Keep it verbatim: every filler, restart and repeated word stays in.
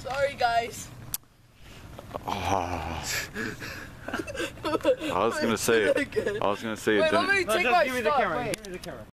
Sorry, guys. Oh. I was gonna say it. I was gonna say it. Wait, let Didn't. me No, take just my give me the stuff. camera. Wait. Give me the camera.